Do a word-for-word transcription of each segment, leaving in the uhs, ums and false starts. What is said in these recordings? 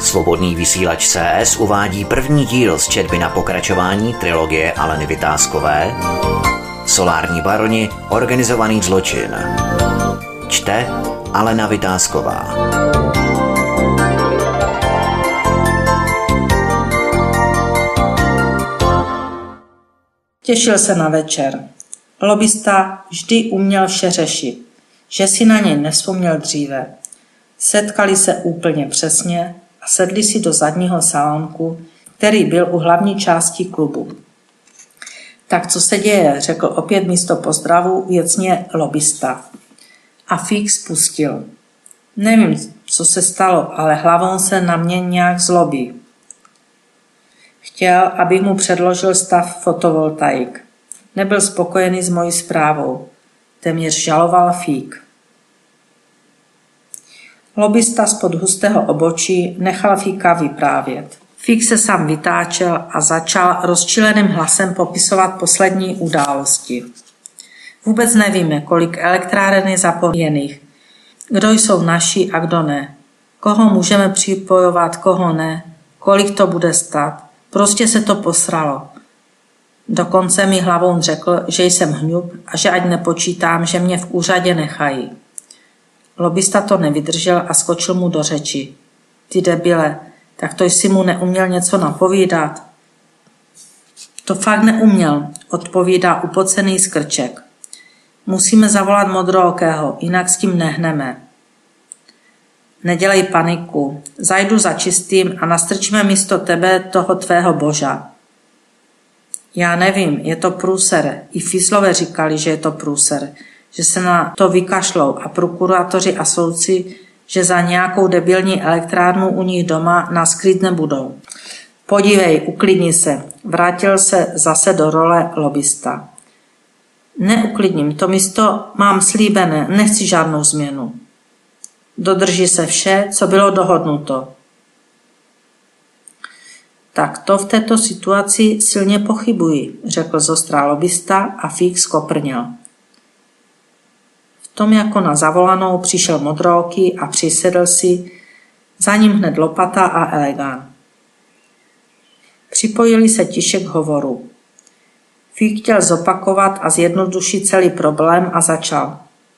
Svobodný vysílač C S uvádí první díl z četby na pokračování trilogie Aleny Vytázkové Solární baroni – organizovaný zločin. Čte Alena Vytázková. Těšil se na večer. Lobista vždy uměl vše řešit, že si na něj nevzpomněl dříve. Setkali se úplně přesně a sedli si do zadního salonku, který byl u hlavní části klubu. Tak co se děje, řekl opět místo pozdravu věcně lobista. A Fík spustil. Nevím, co se stalo, ale hlavou se na mě nějak zlobí. Chtěl, abych mu předložil stav fotovoltaik. Nebyl spokojený s mojí zprávou. Téměř žaloval Fík. Lobista spod hustého obočí nechal Fíka vyprávět. Fík se sám vytáčel a začal rozčileným hlasem popisovat poslední události. Vůbec nevíme, kolik elektráren je zapomněných, kdo jsou naši a kdo ne, koho můžeme připojovat, koho ne, kolik to bude stát. Prostě se to posralo. Dokonce mi hlavou řekl, že jsem hňub a že ať nepočítám, že mě v úřadě nechají. Lobista to nevydržel a skočil mu do řeči. Ty debile, tak to jsi mu neuměl něco napovídat? To fakt neuměl, odpovídá upocený skrček. Musíme zavolat modrookého, jinak s tím nehneme. Nedělej paniku, zajdu za čistým a nastrčíme místo tebe toho tvého boža. Já nevím, je to průser. I Físlové říkali, že je to průser, že se na to vykašlou a prokurátoři a soudci, že za nějakou debilní elektrárnu u nich doma nás krýt nebudou. Podívej, uklidni se. Vrátil se zase do role lobista. Neuklidním, to místo mám slíbené, nechci žádnou změnu. Dodrží se vše, co bylo dohodnuto. Tak to v této situaci silně pochybuji, řekl zostrá lobista a Fík skoprněl. V tom jako na zavolanou přišel modrooký a přisedl si, za ním hned lopata a elegán. Připojili se tiše k hovoru. Fík chtěl zopakovat a zjednodušit celý problém a začal.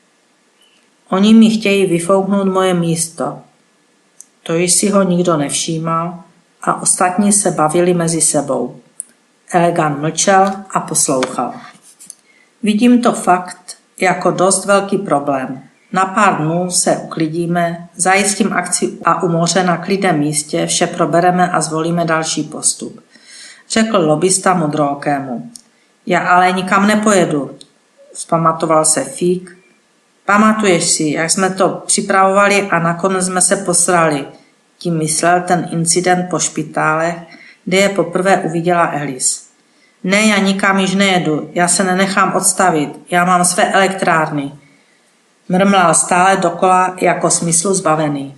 Oni mi chtějí vyfouknout moje místo. To již si ho nikdo nevšímal a ostatní se bavili mezi sebou. Elegán mlčel a poslouchal. Vidím to fakt jako dost velký problém. Na pár dnů se uklidíme, zajistím akci a u moře na klidném místě vše probereme a zvolíme další postup. Řekl lobista modrookému. Já ale nikam nepojedu. Vzpamatoval se Fík. Pamatuješ si, jak jsme to připravovali a nakonec jsme se posrali. Tím myslel ten incident po špitálech, kde je poprvé uviděla Alice. Ne, já nikam již nejedu, já se nenechám odstavit, já mám své elektrárny. Mrmlal stále dokola jako smyslu zbavený.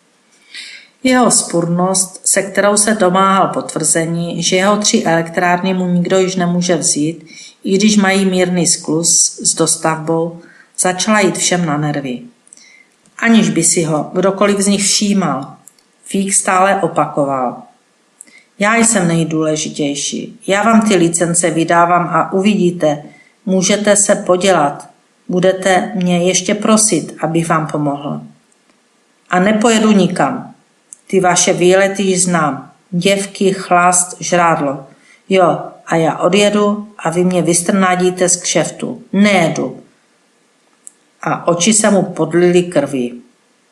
Jeho spurnost, se kterou se domáhal potvrzení, že jeho tři elektrárny mu nikdo již nemůže vzít, i když mají mírný skluz s dostavbou, začala jít všem na nervy. Aniž by si ho kdokoliv z nich všímal, Fík stále opakoval. Já jsem nejdůležitější. Já vám ty licence vydávám a uvidíte, můžete se podělat. Budete mě ještě prosit, abych vám pomohl. A nepojedu nikam. Ty vaše výlety již znám. Děvky, chlast, žrádlo. Jo, a já odjedu a vy mě vystrnádíte z kšeftu. Nejedu. A oči se mu podlily krví.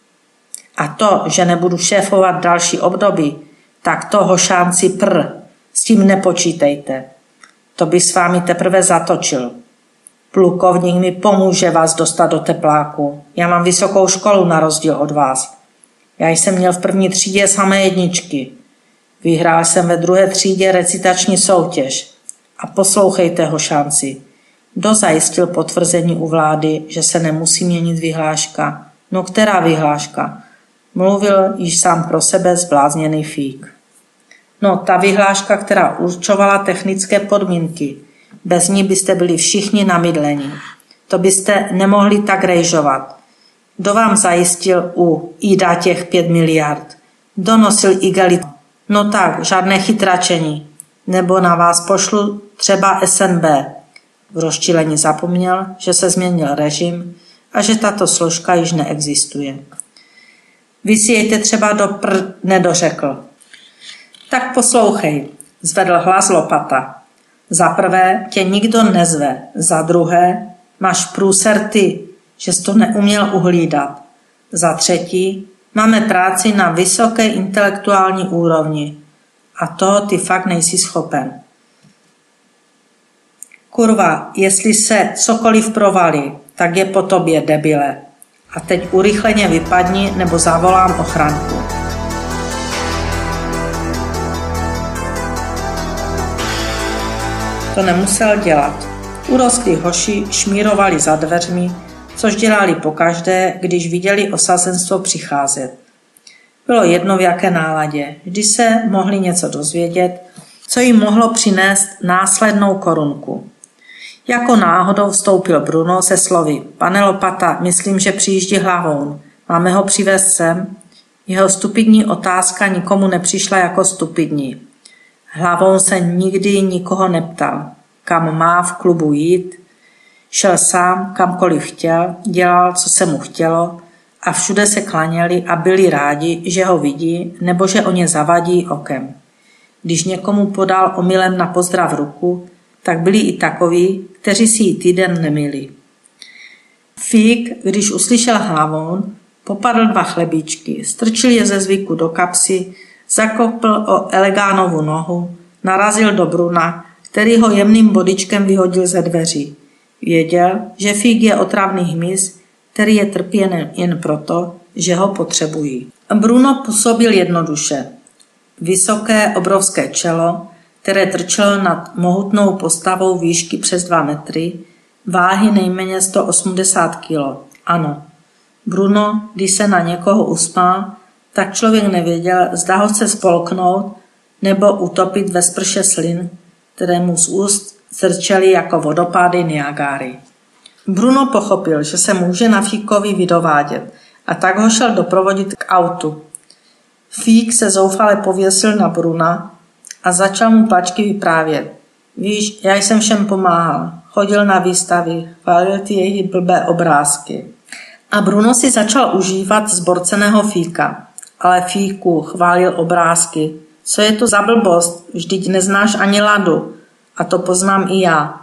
A to, že nebudu šéfovat další období, tak to hošánci prr, s tím nepočítejte. To by s vámi teprve zatočil. Plukovník mi pomůže vás dostat do tepláku. Já mám vysokou školu na rozdíl od vás. Já jsem měl v první třídě samé jedničky. Vyhrál jsem ve druhé třídě recitační soutěž. A poslouchejte, hošánci. Kdo zajistil potvrzení u vlády, že se nemusí měnit vyhláška? No která vyhláška? Mluvil již sám pro sebe zblázněný Fík. No, ta vyhláška, která určovala technické podmínky. Bez ní byste byli všichni namydleni. To byste nemohli tak rejžovat. Kdo vám zajistil u í dé á těch pět miliard? Donosil igelit. No tak, žádné chytračení. Nebo na vás pošlu třeba S N B. V rozčilení zapomněl, že se změnil režim a že tato složka již neexistuje. Vy si jejte třeba do pr... nedořekl. Tak poslouchej, zvedl hlas Lopata. Za prvé tě nikdo nezve, za druhé máš průser ty, že jsi to neuměl uhlídat. Za třetí máme práci na vysoké intelektuální úrovni a toho ty fakt nejsi schopen. Kurva, jestli se cokoliv provalí, tak je po tobě, debile. A teď urychleně vypadni nebo zavolám ochranku. To nemusel dělat. Urostlí hoši šmírovali za dveřmi, což dělali pokaždé, když viděli osazenstvo přicházet. Bylo jedno v jaké náladě, vždy se mohli něco dozvědět, co jim mohlo přinést následnou korunku. Jako náhodou vstoupil Bruno se slovy: Pane Lopata, myslím, že přijíždí Hlavoun. Máme ho přivést sem? Jeho stupidní otázka nikomu nepřišla jako stupidní. Hlavoun se nikdy nikoho neptal, kam má v klubu jít. Šel sám, kamkoliv chtěl, dělal, co se mu chtělo a všude se klaněli a byli rádi, že ho vidí nebo že o ně zavadí okem. Když někomu podal omylem na pozdrav ruku, tak byli i takoví, kteří si ji týden nemili. Fík, když uslyšel Hlavoun, popadl dva chlebíčky, strčil je ze zvyku do kapsy, zakopl o Elegánovu nohu, narazil do Bruna, který ho jemným bodyčkem vyhodil ze dveří. Věděl, že fík je otravný hmyz, který je trpěn jen proto, že ho potřebují. Bruno působil jednoduše. Vysoké, obrovské čelo, které trčelo nad mohutnou postavou výšky přes dva metry, váhy nejméně sto osmdesát kilo. Ano, Bruno, když se na někoho usmál, tak člověk nevěděl, zda ho chce spolknout nebo utopit ve sprše slin, které mu z úst zrčely jako vodopády Niagary. Bruno pochopil, že se může na Fíkovi vydovádět a tak ho šel doprovodit k autu. Fík se zoufale pověsil na Bruna a začal mu plačky vyprávět. Víš, já jsem všem pomáhal, chodil na výstavy, chválil ty jejich blbé obrázky. A Bruno si začal užívat zborceného Fíka. Ale Fíku, chválil obrázky. Co je to za blbost? Vždyť neznáš ani ladu. A to poznám i já.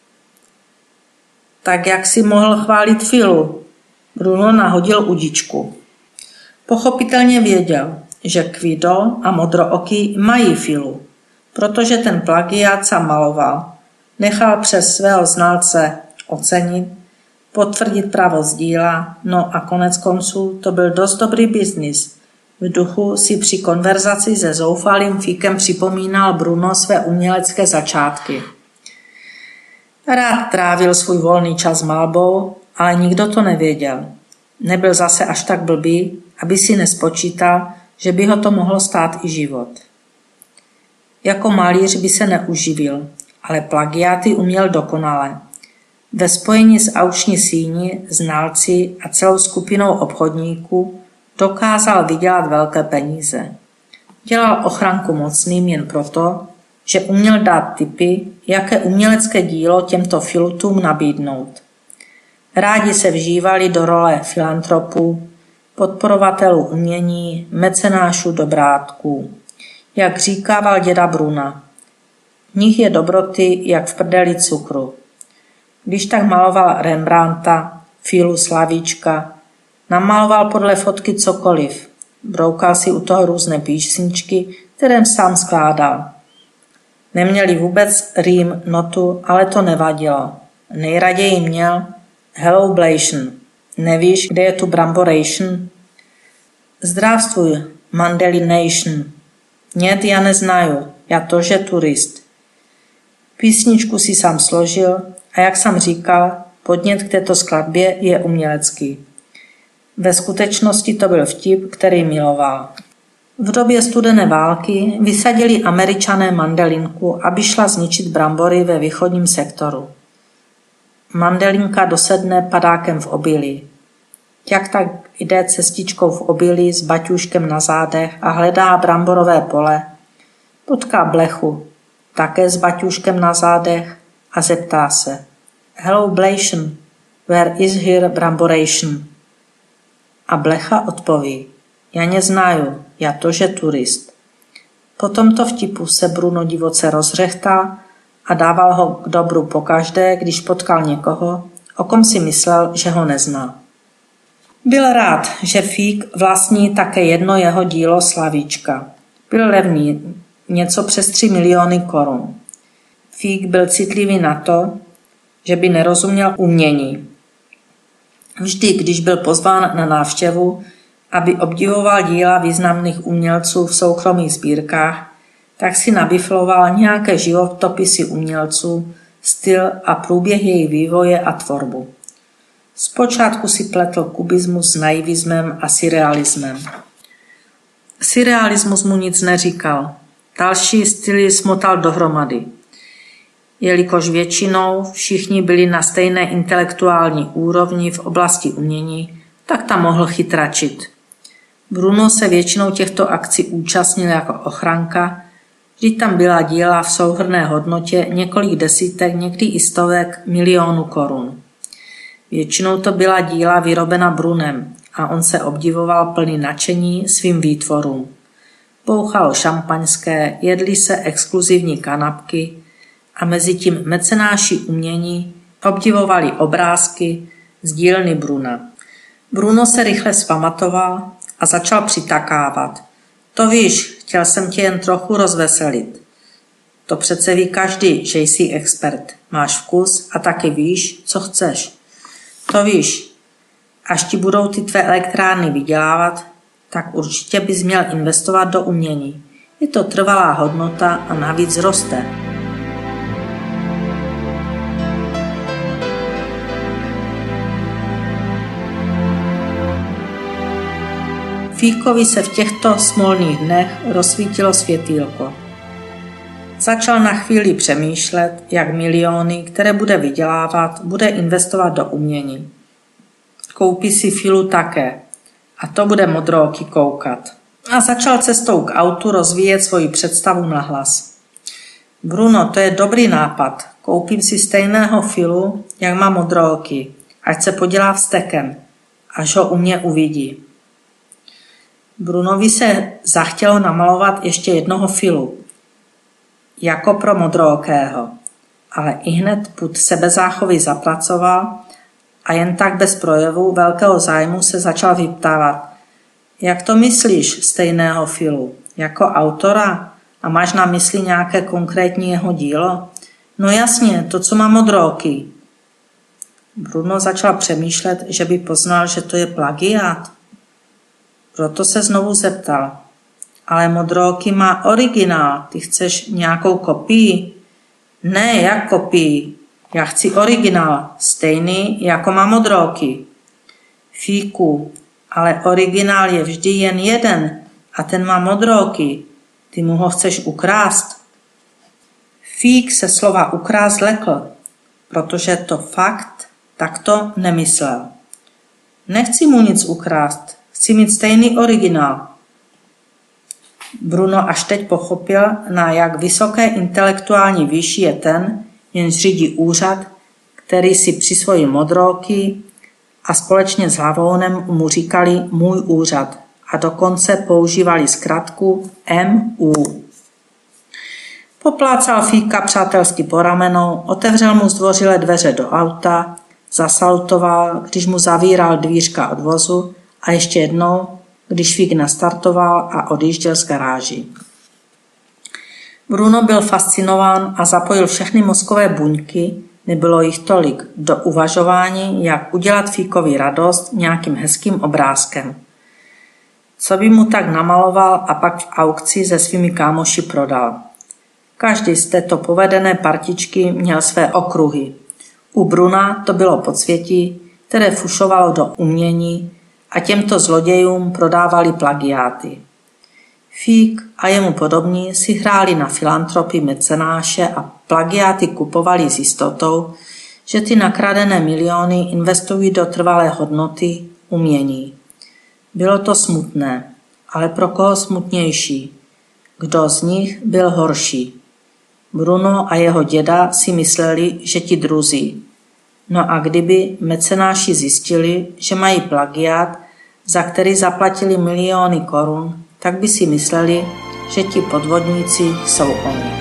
Tak jak si mohl chválit Filu? Bruno nahodil udičku. Pochopitelně věděl, že Kvido a Modrooky mají Filu, protože ten plagiát sám maloval. Nechal přes svého znalce ocenit, potvrdit pravost díla, no a konec konců to byl dost dobrý biznis. V duchu si při konverzaci se zoufalým Fíkem připomínal Bruno své umělecké začátky. Rád trávil svůj volný čas malbou, ale nikdo to nevěděl. Nebyl zase až tak blbý, aby si nespočítal, že by ho to mohlo stát i život. Jako malíř by se neuživil, ale plagiáty uměl dokonale. Ve spojení s auční síni, znalci a celou skupinou obchodníků dokázal vydělat velké peníze. Dělal ochranku mocným jen proto, že uměl dát tipy, jaké umělecké dílo těmto filutům nabídnout. Rádi se vžívali do role filantropů, podporovatelů umění, mecenášů dobrátků. Jak říkával děda Bruna, v nich je dobroty jak v prdeli cukru. Když tak maloval Rembrandta, Filu Slavíčka, namaloval podle fotky cokoliv. Broukal si u toho různé písničky, které sám skládal. Neměli vůbec rým, notu, ale to nevadilo. Nejraději měl Hello Blation. Nevíš, kde je tu Bramboration? Zdravstvuj, Mandelination. Нет, já neznaju, já tože turist. Písničku si sám složil a jak jsem říkal, podnět k této skladbě je umělecký. Ve skutečnosti to byl vtip, který miloval. V době studené války vysadili Američané mandelinku, aby šla zničit brambory ve východním sektoru. Mandelinka dosedne padákem v obilí. Jak tak jde cestičkou v obilí s baťůškem na zádech a hledá bramborové pole, potká Blechu, také s baťůškem na zádech a zeptá se: Hello Blation, where is here bramboration? A Blecha odpoví: Já neznaju, já tože turist. Po tomto vtipu se Bruno divoce rozřechtal a dával ho k dobru pokaždé, když potkal někoho, o kom si myslel, že ho nezná. Byl rád, že Fík vlastní také jedno jeho dílo Slavíčka. Byl levný, něco přes tři miliony korun. Fík byl citlivý na to, že by nerozuměl umění. Vždy, když byl pozván na návštěvu, aby obdivoval díla významných umělců v soukromých sbírkách, tak si nabifloval nějaké životopisy umělců, styl a průběh jejich vývoje a tvorbu. Zpočátku si pletl kubismus s naivismem a surrealismem. Surrealismus mu nic neříkal. Další styly smotal dohromady. Jelikož většinou všichni byli na stejné intelektuální úrovni v oblasti umění, tak tam mohl chytračit. Bruno se většinou těchto akcí účastnil jako ochranka, vždyť tam byla díla v souhrnné hodnotě několik desítek, někdy i stovek milionů korun. Většinou to byla díla vyrobena Brunem a on se obdivoval plný nadšení svým výtvorům. Bouchalo šampaňské, jedli se exkluzivní kanapky a mezi tím mecenáši umění obdivovali obrázky z dílny Bruna. Bruno se rychle zpamatoval a začal přitakávat. To víš, chtěl jsem tě jen trochu rozveselit. To přece ví každý, že jsi expert. Máš vkus a taky víš, co chceš. To víš, až ti budou ty tvé elektrárny vydělávat, tak určitě bys měl investovat do umění. Je to trvalá hodnota a navíc roste. Fíkovi se v těchto smolných dnech rozsvítilo světýlko. Začal na chvíli přemýšlet, jak miliony, které bude vydělávat, bude investovat do umění. Koupí si filu také a to bude modrooky koukat. A začal cestou k autu rozvíjet svoji představu nahlas. Bruno, to je dobrý nápad. Koupím si stejného filu, jak má modrooky, ať se podělá vztekem, až ho u mě uvidí. Brunovi se zachtělo namalovat ještě jednoho filu, jako pro modrookého, ale ihned pud sebezáchovy zapracoval a jen tak bez projevu velkého zájmu se začal vyptávat. Jak to myslíš, stejného filu? Jako autora? A máš na mysli nějaké konkrétní jeho dílo? No jasně, to, co má modrooky. Bruno začal přemýšlet, že by poznal, že to je plagiát. Proto se znovu zeptal. Ale modrooky má originál, ty chceš nějakou kopii? Ne, jak kopii? Já chci originál, stejný jako má modrooky. Fíku, ale originál je vždy jen jeden a ten má modrooky. Ty mu ho chceš ukrást? Fík se slova ukrást lekl, protože to fakt takto nemyslel. Nechci mu nic ukrást, chci mít stejný originál. Bruno až teď pochopil, na jak vysoké intelektuální výši je ten, jenž řídí úřad, který si přisvojí modrooky a společně s Havónem mu říkali můj úřad a dokonce používali zkratku M U. Poplácal Fíka přátelsky po ramenou, otevřel mu zdvořile dveře do auta, zasalutoval, když mu zavíral dvířka od vozu a ještě jednou, když Fík nastartoval a odjížděl z garáží. Bruno byl fascinován a zapojil všechny mozkové buňky, nebylo jich tolik, do uvažování, jak udělat Fíkovi radost nějakým hezkým obrázkem. Co by mu tak namaloval a pak v aukci se svými kámoši prodal. Každý z této povedené partičky měl své okruhy. U Bruna to bylo podsvětí, které fušovalo do umění a těmto zlodějům prodávali plagiáty. Fík a jemu podobní si hráli na filantropy mecenáše a plagiáty kupovali s jistotou, že ty nakradené miliony investují do trvalé hodnoty, umění. Bylo to smutné, ale pro koho smutnější? Kdo z nich byl horší? Bruno a jeho děda si mysleli, že ti druzí. No a kdyby mecenáši zjistili, že mají plagiát, za který zaplatili miliony korun, tak by si mysleli, že ti podvodníci jsou oni.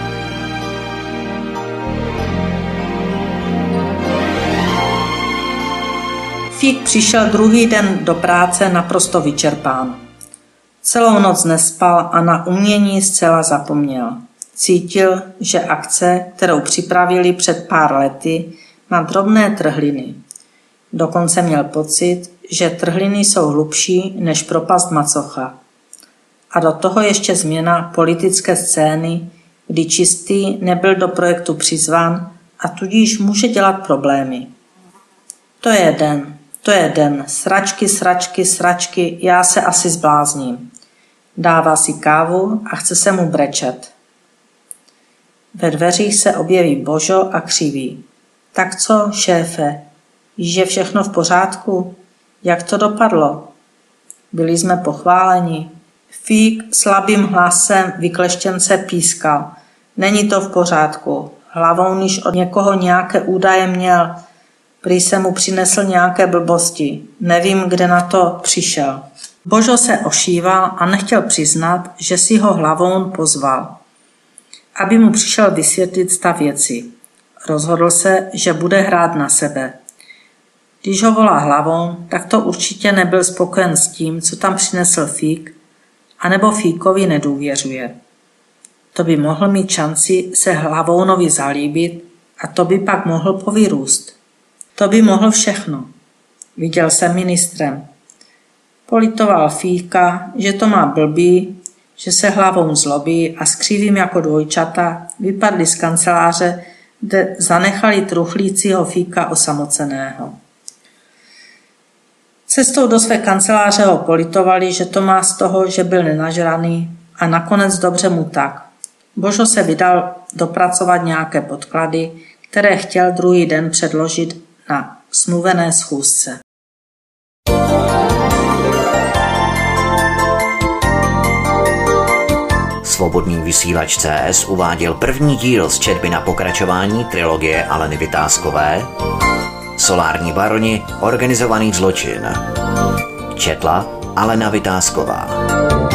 Fík přišel druhý den do práce naprosto vyčerpán. Celou noc nespal a na umění zcela zapomněl. Cítil, že akce, kterou připravili před pár lety, má drobné trhliny. Dokonce měl pocit, že trhliny jsou hlubší než propast macocha. A do toho ještě změna politické scény, kdy Čistý nebyl do projektu přizván a tudíž může dělat problémy. To je den, to je den, sračky, sračky, sračky, já se asi zblázním. Dává si kávu a chce se mu brečet. Ve dveřích se objeví Božo a křiví. Tak co, šéfe, víš, je všechno v pořádku? Jak to dopadlo? Byli jsme pochváleni. Fík slabým hlasem vykleštěnce pískal. Není to v pořádku. Hlavou, níž od někoho nějaké údaje měl. Prý se mu přinesl nějaké blbosti. Nevím, kde na to přišel. Božo se ošíval a nechtěl přiznat, že si ho Hlavoun pozval, aby mu přišel vysvětlit stav věci. Rozhodl se, že bude hrát na sebe. Když ho volá Hlavoun, tak to určitě nebyl spokojen s tím, co tam přinesl Fík, anebo Fíkovi nedůvěřuje. To by mohl mít šanci se Hlavounovi zalíbit a to by pak mohl povyrůst. To by mohl všechno. Viděl jsem ministrem. Politoval Fíka, že to má blbý, že se Hlavoun zlobí a s křivým jako dvojčata vypadli z kanceláře, kde zanechali truchlícího Fíka osamoceného. Cestou do své kanceláře ho politovali, že to má z toho, že byl nenažraný a nakonec dobře mu tak. Božo se vydal dopracovat nějaké podklady, které chtěl druhý den předložit na smluvené schůzce. Svobodný vysílač C S uváděl první díl z četby na pokračování trilogie Aleny Vytázkové Solární baroni, organizovaný zločin. Četla Alena Vytázková.